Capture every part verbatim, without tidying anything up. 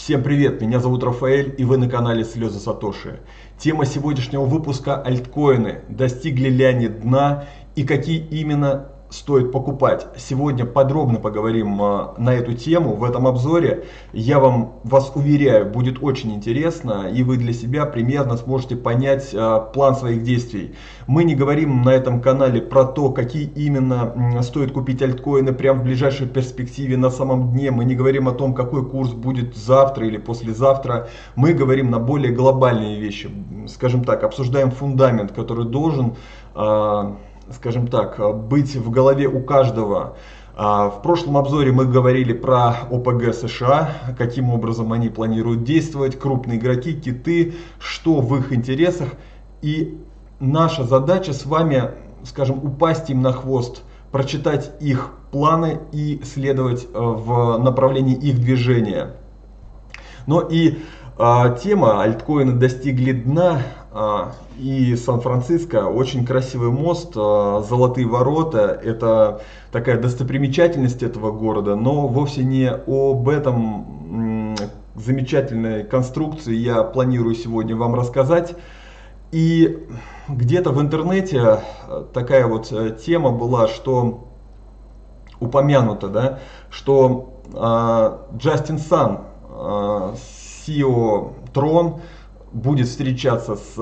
Всем привет, меня зовут Рафаэль и вы на канале Слезы Сатоши. Тема сегодняшнего выпуска: альткоины. Достигли ли они дна и какие именно стоит покупать? Сегодня подробно поговорим а, на эту тему в этом обзоре. Я вам, вас уверяю, будет очень интересно, и вы для себя примерно сможете понять а, план своих действий. Мы не говорим на этом канале про то, какие именно м, стоит купить альткоины прямо в ближайшей перспективе на самом дне. Мы не говорим о том, какой курс будет завтра или послезавтра. Мы говорим на более глобальные вещи. Скажем так, обсуждаем фундамент, который должен а, скажем так, быть в голове у каждого. В прошлом обзоре мы говорили про ОПГ США, каким образом они планируют действовать, крупные игроки, киты, что в их интересах. И наша задача с вами, скажем, упасть им на хвост, прочитать их планы и следовать в направлении их движения. Но и а, тема альткоины достигли дна, а, и Сан-Франциско, очень красивый мост, а, золотые ворота, это такая достопримечательность этого города, но вовсе не об этом м, замечательной конструкции я планирую сегодня вам рассказать. И где-то в интернете такая вот тема была, что упомянута, да, что а, Джастин Сан, а, си и о Tron, будет встречаться с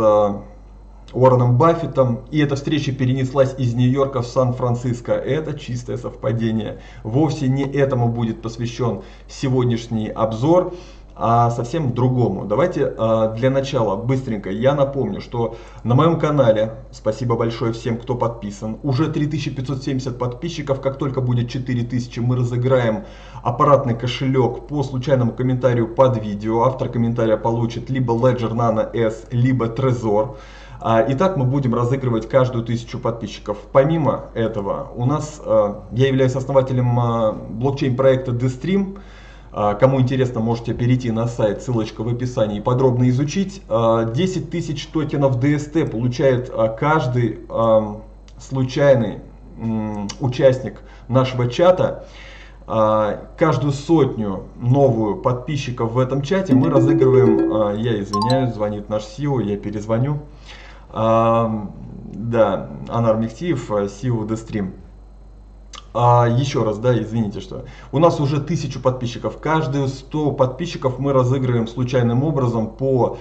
э, Уорреном Баффетом, и эта встреча перенеслась из Нью-Йорка в Сан-Франциско. Это чистое совпадение. Вовсе не этому будет посвящен сегодняшний обзор, а совсем другому. Давайте э, для начала быстренько я напомню, что на моем канале, спасибо большое всем, кто подписан, уже три тысячи пятьсот семьдесят подписчиков. Как только будет четыре тысячи, мы разыграем аппаратный кошелек по случайному комментарию под видео. Автор комментария получит либо Ledger Nano S, либо Trezor. Итак, мы будем разыгрывать каждую тысячу подписчиков. Помимо этого, у нас, я являюсь основателем блокчейн-проекта DeStream. Кому интересно, можете перейти на сайт, ссылочка в описании, и подробно изучить. десять тысяч токенов ди эс ти получает каждый случайный участник нашего чата. Каждую сотню новую подписчиков в этом чате мы разыгрываем. Я извиняюсь, звонит наш си и о, я перезвоню. Да, Анар Мехтиев, си и о DeStream. А, еще раз, да, извините, что у нас уже тысячу подписчиков. Каждые сто подписчиков мы разыгрываем случайным образом по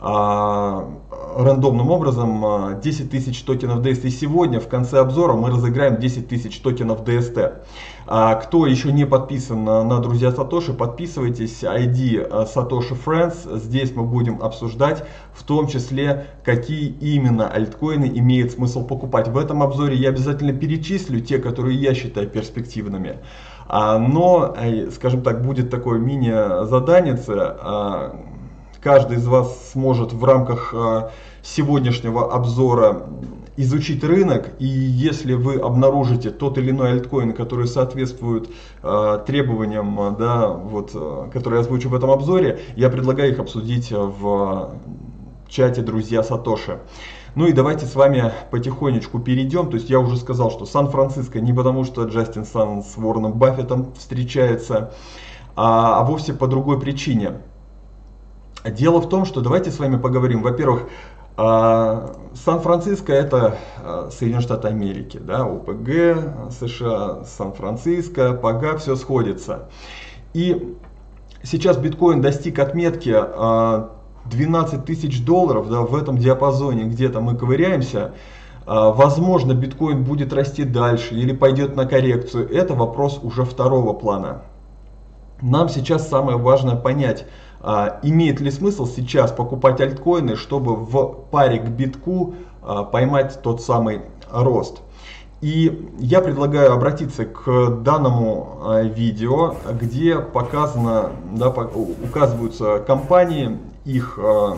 а, рандомным образом а, десять тысяч токенов ди эс ти. Сегодня в конце обзора мы разыграем десять тысяч токенов ди эс ти. А, кто еще не подписан на, на Друзья Сатоши, подписывайтесь. ай ди Satoshi Friends. Здесь мы будем обсуждать в том числе, какие именно альткоины имеет смысл покупать. В этом обзоре я обязательно перечислю те, которые я считаю перспективными. А, но, скажем так, будет такое мини-заданице. А, каждый из вас сможет в рамках а, сегодняшнего обзора изучить рынок, и если вы обнаружите тот или иной альткоин, который соответствует э, требованиям, да, вот, э, которые я озвучу в этом обзоре, я предлагаю их обсудить в чате «Друзья Сатоши». Ну и давайте с вами потихонечку перейдем. То есть я уже сказал, что Сан-Франциско не потому, что Джастин Сан с Уорреном Баффетом встречается, а, а вовсе по другой причине. Дело в том, что давайте с вами поговорим, во-первых, Сан-Франциско — это Соединенные Штаты Америки, да, ОПГ, США, Сан-Франциско, ПАГА, все сходится. И сейчас биткоин достиг отметки двенадцать тысяч долларов, да, в этом диапазоне где-то мы ковыряемся. Возможно, биткоин будет расти дальше или пойдет на коррекцию. Это вопрос уже второго плана. Нам сейчас самое важное понять, а, имеет ли смысл сейчас покупать альткоины, чтобы в паре к битку а, поймать тот самый рост. И я предлагаю обратиться к данному а, видео, где показано, да, указываются компании, их а,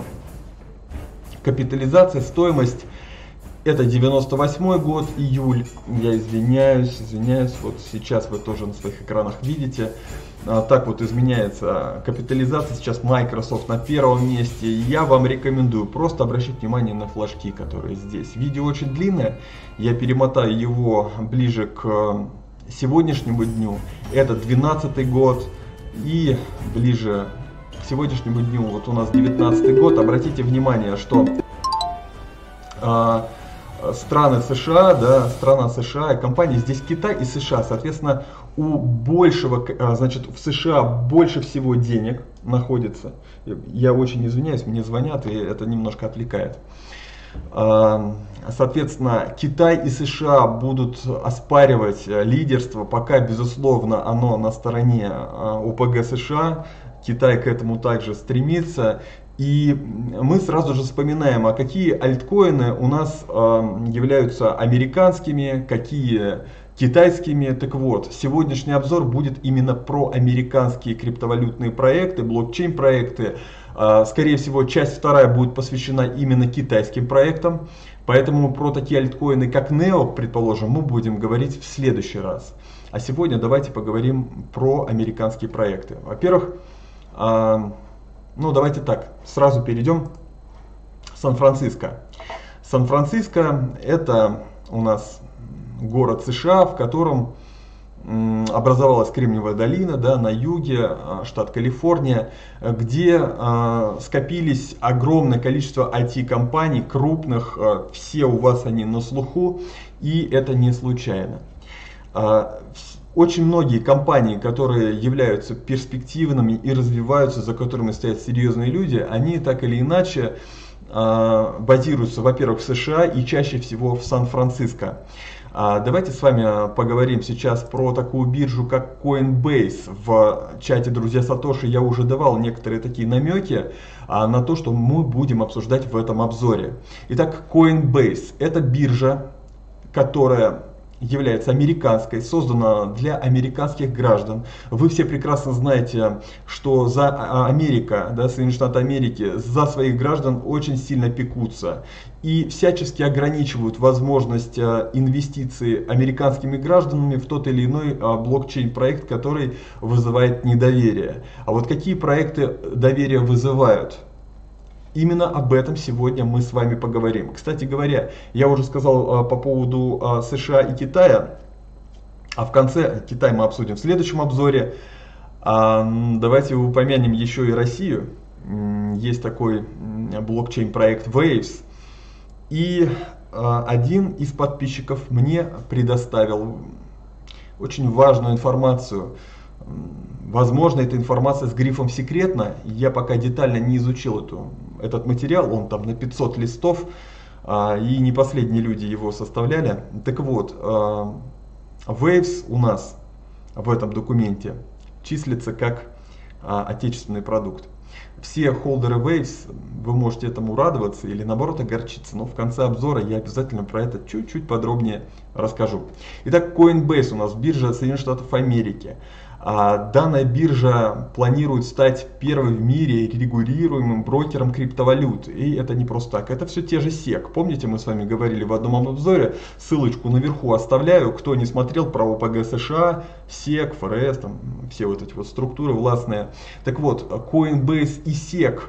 капитализация, стоимость. Это девяносто восьмой год, июль, я извиняюсь, извиняюсь, вот сейчас вы тоже на своих экранах видите, а, так вот изменяется капитализация, сейчас Microsoft на первом месте. Я вам рекомендую просто обращать внимание на флажки, которые здесь. Видео очень длинное, я перемотаю его ближе к сегодняшнему дню, это двенадцатый год, и ближе к сегодняшнему дню, вот у нас девятнадцатый год, обратите внимание, что э, страны США, да, страна США, компании здесь Китай и США, соответственно, у большего, значит, в США больше всего денег находится. Я очень извиняюсь, мне звонят, и это немножко отвлекает. Соответственно, Китай и США будут оспаривать лидерство, пока, безусловно, оно на стороне ОПГ США. Китай к этому также стремится. И мы сразу же вспоминаем, а какие альткоины у нас являются американскими, какие китайскими. Так вот, сегодняшний обзор будет именно про американские криптовалютные проекты, блокчейн проекты. Скорее всего, часть вторая будет посвящена именно китайским проектам. Поэтому про такие альткоины, как нео, предположим, мы будем говорить в следующий раз. А сегодня давайте поговорим про американские проекты. Во-первых, ну давайте так, сразу перейдем. Сан-Франциско. Сан-Франциско это у нас город США, в котором образовалась Кремниевая долина, да, на юге, штат Калифорния, где э, скопились огромное количество ай ти-компаний, крупных, э, все у вас они на слуху, и это не случайно. Э, очень многие компании, которые являются перспективными и развиваются, за которыми стоят серьезные люди, они так или иначе э, базируются, во-первых, в США и чаще всего в Сан-Франциско. Давайте с вами поговорим сейчас про такую биржу, как Coinbase. В чате «Друзья Сатоши» я уже давал некоторые такие намеки на то, что мы будем обсуждать в этом обзоре. Итак, Coinbase – это биржа, которая является американской, создана для американских граждан. Вы все прекрасно знаете, что за Америка, да, Соединенные Штаты Америки, за своих граждан очень сильно пекутся и всячески ограничивают возможность инвестиций американскими гражданами в тот или иной блокчейн-проект, который вызывает недоверие. А вот какие проекты доверие вызывают? Именно об этом сегодня мы с вами поговорим. Кстати говоря, я уже сказал а, по поводу а, США и Китая, а в конце Китай мы обсудим в следующем обзоре. А, давайте упомянем еще и Россию. Есть такой блокчейн проект Waves. И а, один из подписчиков мне предоставил очень важную информацию. Возможно, эта информация с грифом «секретно». Я пока детально не изучил эту, этот материал, он там на пятьсот листов, а, и не последние люди его составляли. Так вот, а, Waves у нас в этом документе числится как а, отечественный продукт. Все холдеры Waves, вы можете этому радоваться или наоборот огорчиться, но в конце обзора я обязательно про это чуть-чуть подробнее расскажу. Итак, Coinbase у нас биржа Соединенных Штатов Америки. Данная биржа планирует стать первой в мире регулируемым брокером криптовалют. И это не просто так, это все те же сек. Помните, мы с вами говорили в одном обзоре, ссылочку наверху оставляю, кто не смотрел про ОПГ США, сек, эф эр эс, там, все вот эти вот структуры властные. Так вот, Coinbase и сек,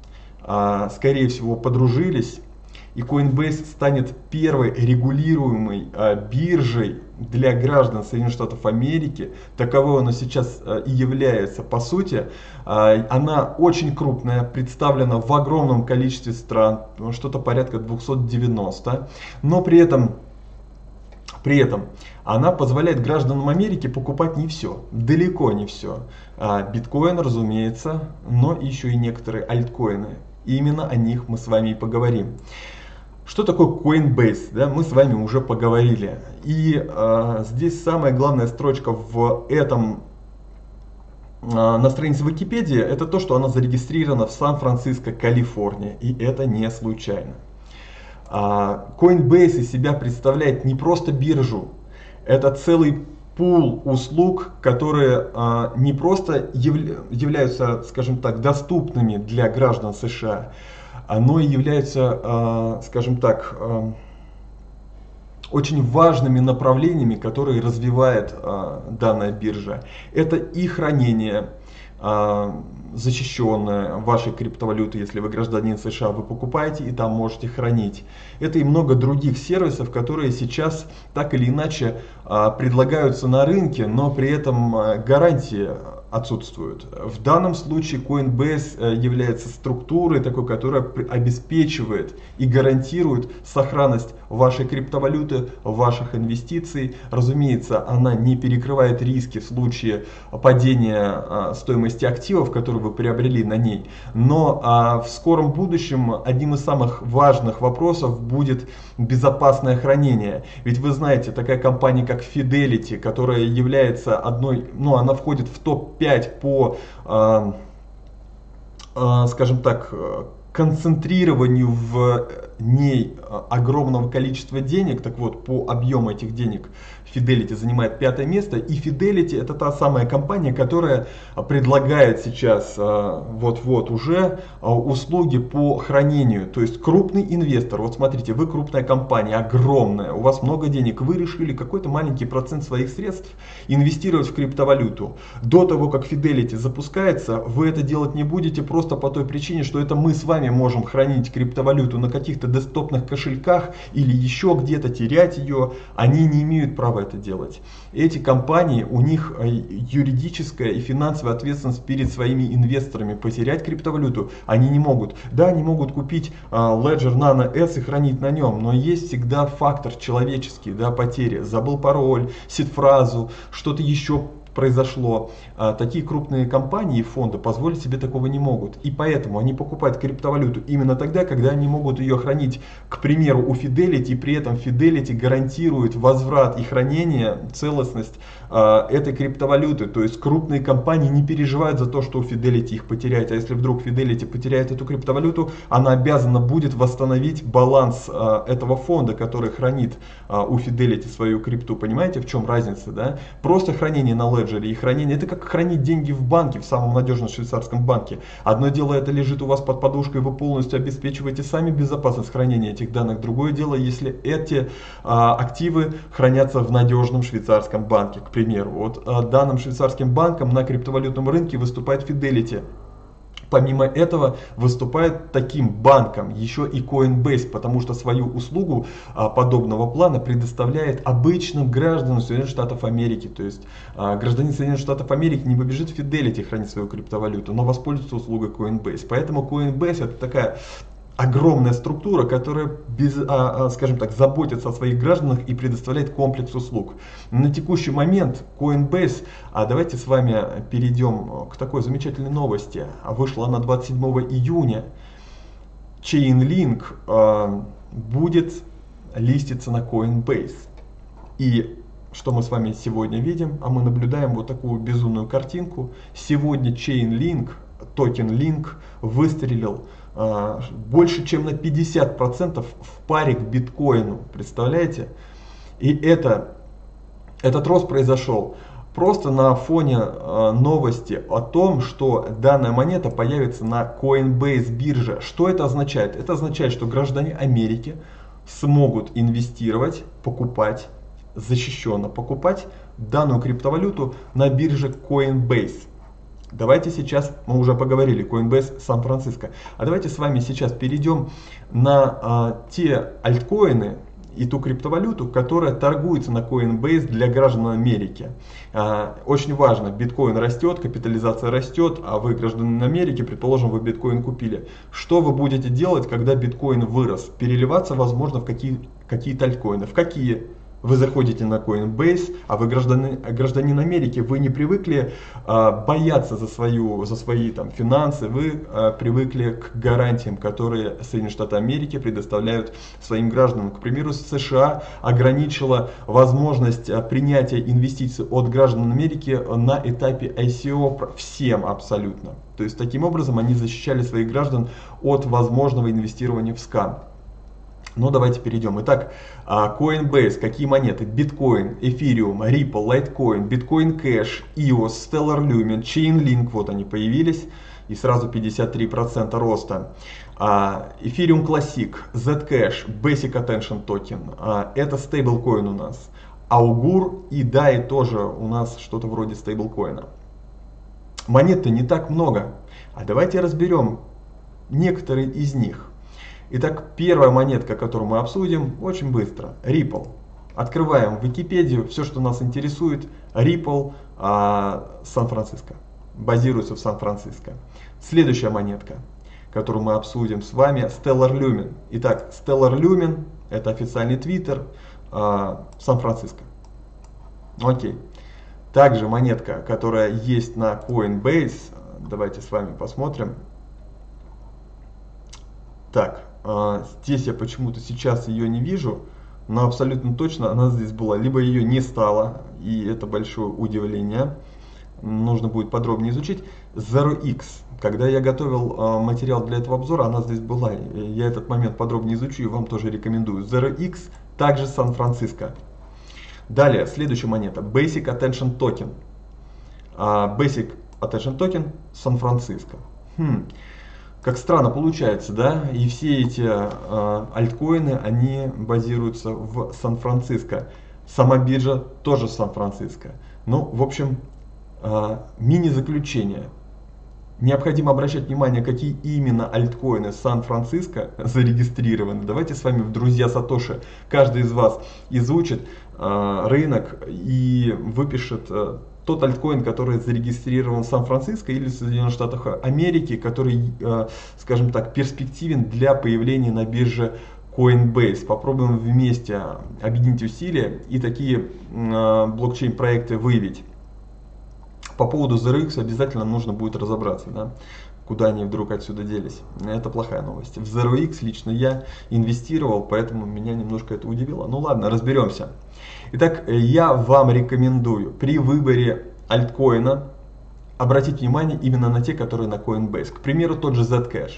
скорее всего, подружились. И Coinbase станет первой регулируемой а, биржей для граждан Соединенных Штатов Америки. Таковой она сейчас а, и является. По сути, а, она очень крупная, представлена в огромном количестве стран, что-то порядка двухсот девяноста. Но при этом, при этом она позволяет гражданам Америки покупать не все, далеко не все. А, биткоин, разумеется, но еще и некоторые альткоины. И именно о них мы с вами и поговорим. Что такое Coinbase? Да, мы с вами уже поговорили. И э, здесь самая главная строчка в этом э, на странице Википедии, это то, что она зарегистрирована в Сан-Франциско, Калифорния. И это не случайно. А, Coinbase из себя представляет не просто биржу, это целый пул услуг, которые а, не просто явля являются, скажем так, доступными для граждан США, но и являются, а, скажем так, а, очень важными направлениями, которые развивает а, данная биржа. Это и хранение а, защищенное вашей криптовалюты, если вы гражданин США, вы покупаете и там можете хранить. Это и много других сервисов, которые сейчас так или иначе а, предлагаются на рынке, но при этом а, гарантии отсутствуют. В данном случае Coinbase является структурой такой, которая обеспечивает и гарантирует сохранность вашей криптовалюты, ваших инвестиций. Разумеется, она не перекрывает риски в случае падения стоимости активов, которые вы приобрели на ней. Но в скором будущем одним из самых важных вопросов будет безопасное хранение. Ведь вы знаете, такая компания как Fidelity, которая является одной, ну она входит в топ пять по, э, э, скажем так, концентрированию в ней огромного количества денег. Так вот, по объему этих денег Fidelity занимает пятое место. И Fidelity — это та самая компания, которая предлагает сейчас вот-вот уже услуги по хранению. То есть крупный инвестор, вот смотрите, вы крупная компания, огромная, у вас много денег, вы решили какой-то маленький процент своих средств инвестировать в криптовалюту. До того, как Fidelity запускается, вы это делать не будете просто по той причине, что это мы с вами можем хранить криптовалюту на каких-то десктопных кошельках или еще где-то терять ее. Они не имеют права это делать. Эти компании, у них юридическая и финансовая ответственность перед своими инвесторами. Потерять криптовалюту они не могут. Да, они могут купить Ledger Nano S и хранить на нем, но есть всегда фактор человеческий, да, потери. Забыл пароль, сид-фразу, что-то еще произошло. А, такие крупные компании и фонды позволить себе такого не могут. И поэтому они покупают криптовалюту именно тогда, когда они могут ее хранить, к примеру, у Fidelity, и при этом Fidelity гарантирует возврат и хранение, целостность а, этой криптовалюты. То есть крупные компании не переживают за то, что у Fidelity их потеряет. А если вдруг Fidelity потеряет эту криптовалюту, она обязана будет восстановить баланс а, этого фонда, который хранит а, у Fidelity свою крипту. Понимаете, в чем разница? Да? Просто хранение на Ledger и хранение — это как хранить деньги в банке, в самом надежном швейцарском банке. Одно дело, это лежит у вас под подушкой, вы полностью обеспечиваете сами безопасность хранения этих данных. Другое дело, если эти а, активы хранятся в надежном швейцарском банке, к примеру. Вот а, данным швейцарским банком на криптовалютном рынке выступает Fidelity. Помимо этого выступает таким банком еще и Coinbase, потому что свою услугу а, подобного плана предоставляет обычным гражданам Соединенных Штатов Америки. То есть а, гражданин Соединенных Штатов Америки не побежит в Fidelity хранить свою криптовалюту, но воспользуется услугой Coinbase. Поэтому Coinbase — это такая огромная структура, которая, без, а, а, скажем так, заботится о своих гражданах и предоставляет комплекс услуг. На текущий момент Coinbase, а давайте с вами перейдем к такой замечательной новости. Вышла она двадцать седьмого июня. Chainlink а, будет листиться на Coinbase. И что мы с вами сегодня видим? А мы наблюдаем вот такую безумную картинку. Сегодня Chainlink, токен Link, выстрелил больше чем на пятьдесят процентов в паре к биткоину. Представляете? И это, этот рост произошел просто на фоне э, новости о том, что данная монета появится на Coinbase бирже. Что это означает? Это означает, что граждане Америки смогут инвестировать, покупать, защищенно покупать данную криптовалюту на бирже Coinbase. Давайте сейчас, мы уже поговорили, Coinbase Сан-Франциско, а давайте с вами сейчас перейдем на а, те альткоины и ту криптовалюту, которая торгуется на Coinbase для граждан Америки. А, очень важно, биткоин растет, капитализация растет, а вы, гражданин Америки, предположим, вы биткоин купили. Что вы будете делать, когда биткоин вырос? Переливаться, возможно, в какие, какие-то альткоины. В какие? Вы заходите на Coinbase, а вы гражданин, гражданин Америки, вы не привыкли а, бояться за, свою, за свои там, финансы, вы а, привыкли к гарантиям, которые Соединенные Штаты Америки предоставляют своим гражданам. К примеру, США ограничила возможность а, принятия инвестиций от граждан Америки на этапе ай си о всем абсолютно. То есть таким образом они защищали своих граждан от возможного инвестирования в скам. Но давайте перейдем. Итак, Coinbase, какие монеты? Биткоин, Ethereum, Ripple, Litecoin, Bitcoin Cash, и о эс, Stellar Lumen, Chainlink, вот они появились. И сразу пятьдесят три процента роста. Ethereum Classic, Zcash, Basic Attention Token. Это стейблкоин у нас. Augur и дай тоже у нас что-то вроде стейблкоина. Монет-то не так много. А давайте разберем некоторые из них. Итак, первая монетка, которую мы обсудим, очень быстро. Ripple. Открываем Википедию, все, что нас интересует. Ripple, а, Сан-Франциско. базируется в Сан-Франциско. Следующая монетка, которую мы обсудим с вами, Stellar Lumen. Итак, Stellar Lumen — это официальный твиттер э, Сан-Франциско. Окей. Также монетка, которая есть на Coinbase. Давайте с вами посмотрим. Так, э, здесь я почему-то сейчас ее не вижу, но абсолютно точно она здесь была. Либо ее не стало, и это большое удивление. Нужно будет подробнее изучить. Zero X. Когда я готовил э, материал для этого обзора, она здесь была. Я этот момент подробнее изучу и вам тоже рекомендую. Zero X, также Сан-Франциско. Далее, следующая монета. Basic Attention Token. Uh, Basic Attention Token Сан-Франциско. Хм. Как странно получается, да? И все эти uh, альткоины, они базируются в Сан-Франциско. Сама биржа тоже Сан-Франциско. Ну, в общем, uh, мини-заключение. Необходимо обращать внимание, какие именно альткоины Сан-Франциско зарегистрированы. Давайте с вами в друзья Сатоши каждый из вас изучит э, рынок и выпишет э, тот альткоин, который зарегистрирован в Сан-Франциско или в Соединенных Штатах Америки, который, э, скажем так, перспективен для появления на бирже Coinbase. Попробуем вместе объединить усилия и такие э, блокчейн-проекты выявить. По поводу Zero X обязательно нужно будет разобраться, да, куда они вдруг отсюда делись. Это плохая новость. В Zero X лично я инвестировал, поэтому меня немножко это удивило. Ну ладно, разберемся. Итак, я вам рекомендую при выборе альткоина обратить внимание именно на те, которые на Coinbase. К примеру, тот же Zcash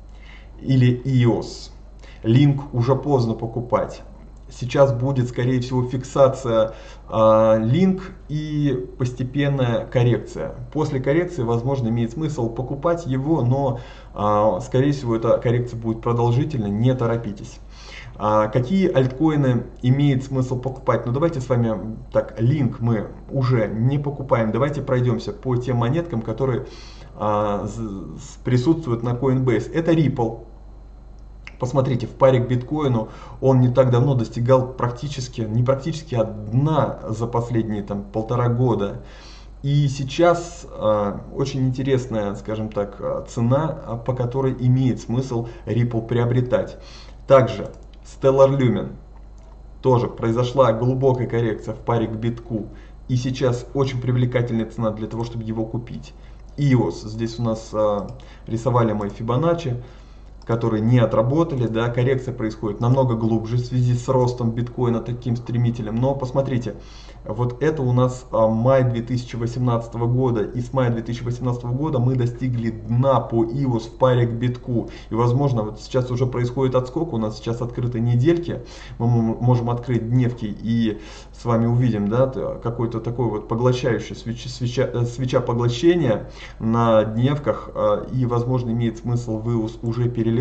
или и о эс. Link уже поздно покупать. Сейчас будет, скорее всего, фиксация э, Link и постепенная коррекция. После коррекции, возможно, имеет смысл покупать его, но, э, скорее всего, эта коррекция будет продолжительной, не торопитесь. А какие альткоины имеет смысл покупать? Ну, давайте с вами, так, Link мы уже не покупаем. Давайте пройдемся по тем монеткам, которые э, присутствуют на Coinbase. Это Ripple. Посмотрите, в паре к биткоину он не так давно достигал практически, не практически, а дна за последние там, полтора года. И сейчас э, очень интересная, скажем так, цена, по которой имеет смысл Ripple приобретать. Также Stellar Lumen. Тоже произошла глубокая коррекция в паре к битку. И сейчас очень привлекательная цена для того, чтобы его купить. и о эс. Здесь у нас э, рисовали мои Fibonacci, которые не отработали, да, коррекция происходит намного глубже в связи с ростом биткоина таким стремительным. Но посмотрите, вот это у нас а, май две тысячи восемнадцатого года, и с мая две тысячи восемнадцатого года мы достигли дна по и о эс в паре к битку. И возможно, вот сейчас уже происходит отскок, у нас сейчас открыты недельки, мы можем открыть дневки и с вами увидим, да, какой-то такой вот поглощающий свеча, свеча, свеча поглощения на дневках, а, и возможно имеет смысл в и о эс уже переливаться.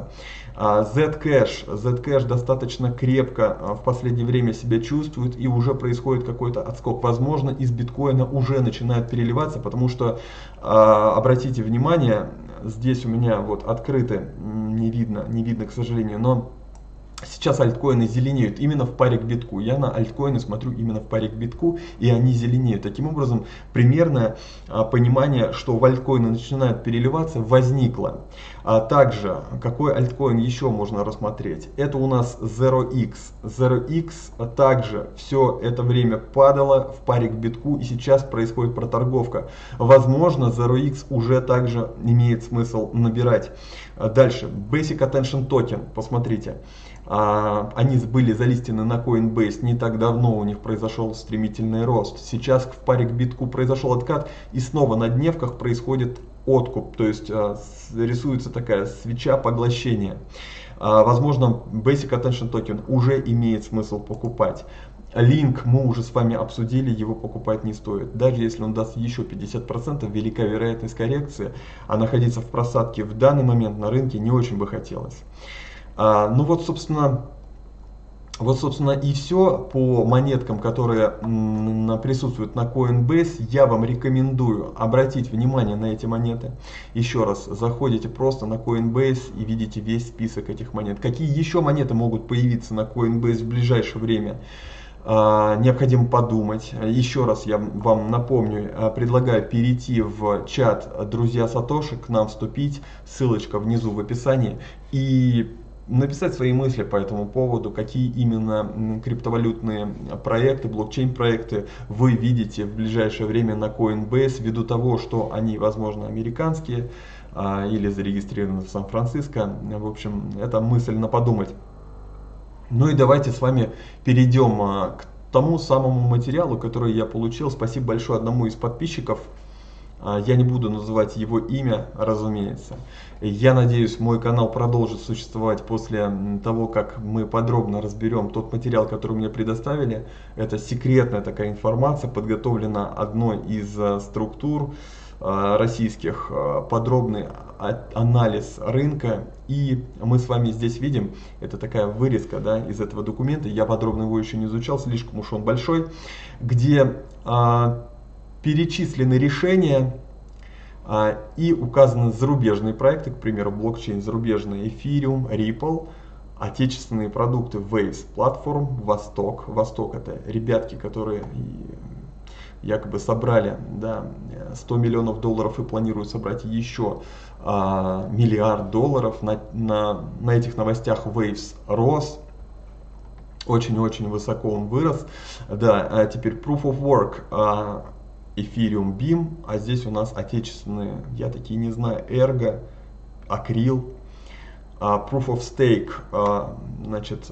Zcash. Zcash достаточно крепко в последнее время себя чувствует, и уже происходит какой-то отскок. Возможно, из биткоина уже начинает переливаться, потому что, обратите внимание, здесь у меня вот открыты, не видно, не видно, к сожалению, но сейчас альткоины зеленеют именно в паре к битку. Я на альткоины смотрю именно в паре к битку, и они зеленеют. Таким образом, примерное а, понимание, что в альткоины начинают переливаться, возникло. А также, какой альткоин еще можно рассмотреть? Это у нас Zero X. Zero X также все это время падало в паре к битку, и сейчас происходит проторговка. Возможно, Zero X уже также имеет смысл набирать. Дальше, Basic Attention Token. Посмотрите. Они были залистены на Coinbase не так давно, у них произошел стремительный рост. Сейчас в паре к битку произошел откат, и снова на дневках происходит откуп, то есть рисуется такая свеча поглощения. Возможно, Basic Attention Token уже имеет смысл покупать. Link мы уже с вами обсудили, его покупать не стоит. Даже если он даст еще пятьдесят процентов, велика вероятность коррекции, а находиться в просадке в данный момент на рынке не очень бы хотелось. А, ну вот, собственно, вот, собственно, и все по монеткам, которые м, присутствуют на Coinbase. Я вам рекомендую обратить внимание на эти монеты. Еще раз, заходите просто на Coinbase и видите весь список этих монет. Какие еще монеты могут появиться на Coinbase в ближайшее время? необходимо подумать. Еще раз я вам напомню, предлагаю перейти в чат «Друзья Сатоши», к нам вступить, ссылочка внизу в описании, и написать свои мысли по этому поводу, какие именно криптовалютные проекты, блокчейн-проекты вы видите в ближайшее время на Coinbase, ввиду того, что они, возможно, американские или зарегистрированы в Сан-Франциско. В общем, это мысль на подумать. Ну и давайте с вами перейдем к тому самому материалу, который я получил. Спасибо большое одному из подписчиков. Я не буду называть его имя, разумеется. Я надеюсь, мой канал продолжит существовать после того, как мы подробно разберем тот материал, который мне предоставили. Это секретная такая информация, подготовлена одной из структур российских, подробный анализ рынка, и мы с вами здесь видим, это такая вырезка, да, из этого документа, я подробно его еще не изучал, слишком уж он большой, где а, перечислены решения а, и указаны зарубежные проекты, к примеру, блокчейн зарубежный Ethereum, Ripple, отечественные продукты Waves Platform, Восток, Восток это ребятки, которые якобы собрали, да, сто миллионов долларов и планируют собрать еще а, миллиард долларов. На, на, на этих новостях Waves рос, очень-очень высоко он вырос. Да, а теперь Proof of Work, а, Ethereum Beam, а здесь у нас отечественные, я такие не знаю, Ergo, Акрил, а, Proof of Stake, а, значит,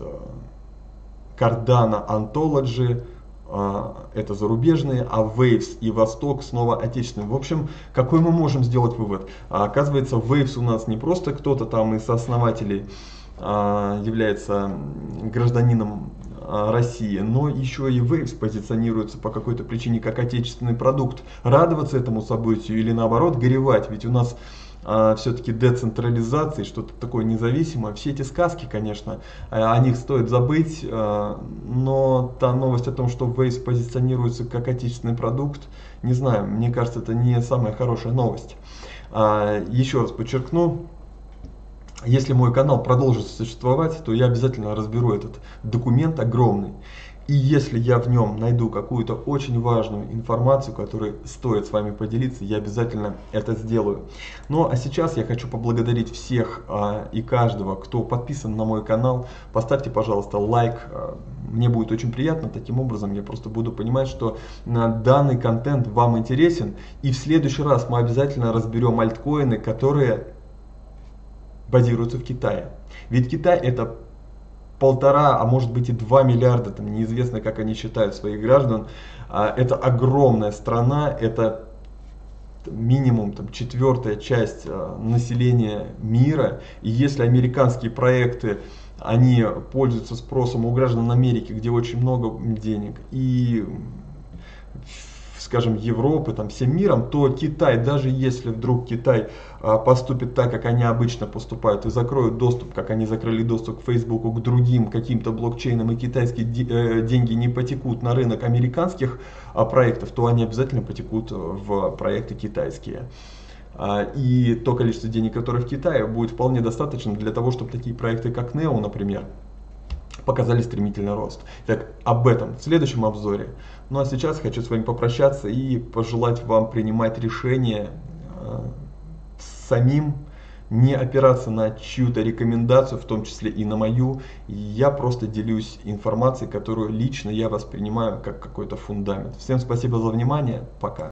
Cardano Ontology, это зарубежные, а Waves и Восток снова отечественные. В общем, какой мы можем сделать вывод? Оказывается, Waves у нас не просто кто-то там из основателей является гражданином России, но еще и Waves позиционируется по какой-то причине как отечественный продукт. Радоваться этому событию или наоборот горевать? Ведь у нас а, все-таки децентрализация, что-то такое независимое. Все эти сказки, конечно, о них стоит забыть, а, но та новость о том, что Waves позиционируется как отечественный продукт, не знаю, мне кажется, это не самая хорошая новость. А, еще раз подчеркну, если мой канал продолжит существовать, то я обязательно разберу этот документ огромный. И если я в нем найду какую-то очень важную информацию, которой стоит с вами поделиться, я обязательно это сделаю. Ну а сейчас я хочу поблагодарить всех а, и каждого, кто подписан на мой канал. Поставьте, пожалуйста, лайк. А, мне будет очень приятно. Таким образом я просто буду понимать, что а, данный контент вам интересен. И в следующий раз мы обязательно разберем альткоины, которые базируются в Китае. Ведь Китай это полтора, а может быть и два миллиарда, там неизвестно, как они считают своих граждан. Это огромная страна, это минимум там, четвертая часть населения мира. И если американские проекты, они пользуются спросом у граждан Америки, где очень много денег, и, скажем, Европы, там, всем миром, то Китай, даже если вдруг Китай а, поступит так, как они обычно поступают, и закроют доступ, как они закрыли доступ к Фейсбуку, к другим каким-то блокчейнам, и китайские де, э, деньги не потекут на рынок американских а, проектов, то они обязательно потекут в проекты китайские. А, и то количество денег, которое в Китае, будет вполне достаточно для того, чтобы такие проекты, как Нео, например, показали стремительный рост. Так, об этом в следующем обзоре. Ну а сейчас хочу с вами попрощаться и пожелать вам принимать решения э, самим, не опираться на чью-то рекомендацию, в том числе и на мою. Я просто делюсь информацией, которую лично я воспринимаю как какой-то фундамент. Всем спасибо за внимание. Пока.